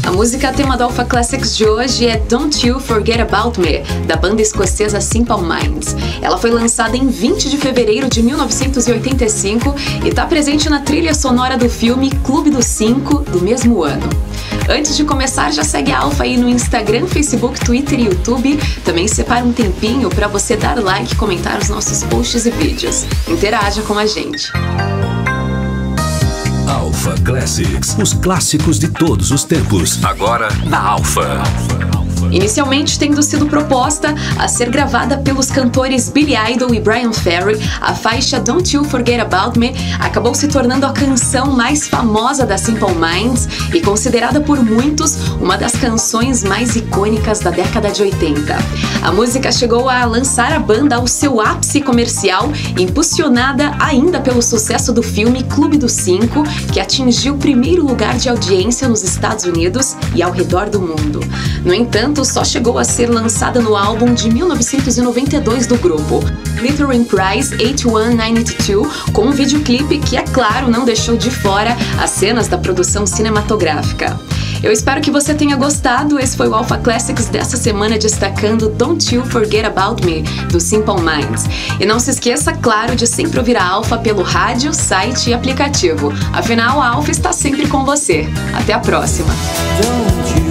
A música tema do Alpha Classics de hoje é Don't You Forget About Me, da banda escocesa Simple Minds. Ela foi lançada em 20 de fevereiro de 1985 e está presente na trilha sonora do filme Clube dos Cinco, do mesmo ano. Antes de começar, já segue a Alpha aí no Instagram, Facebook, Twitter e YouTube. Também separa um tempinho para você dar like e comentar os nossos posts e vídeos. Interaja com a gente. Alpha Classics, os clássicos de todos os tempos, agora na Alpha. Inicialmente tendo sido proposta a ser gravada pelos cantores Billy Idol e Bryan Ferry, a faixa Don't You Forget About Me acabou se tornando a canção mais famosa da Simple Minds e considerada por muitos uma das canções mais icônicas da década de 80. A música chegou a lançar a banda ao seu ápice comercial, impulsionada ainda pelo sucesso do filme Clube dos Cinco, que atingiu o primeiro lugar de audiência nos Estados Unidos e ao redor do mundo. No entanto, só chegou a ser lançada no álbum de 1992 do grupo, Glittering Prize 8192, com um videoclipe que, é claro, não deixou de fora as cenas da produção cinematográfica. Eu espero que você tenha gostado. Esse foi o Alpha Classics dessa semana, destacando Don't You Forget About Me, do Simple Minds. E não se esqueça, claro, de sempre ouvir a Alpha pelo rádio, site e aplicativo. Afinal, a Alpha está sempre com você. Até a próxima!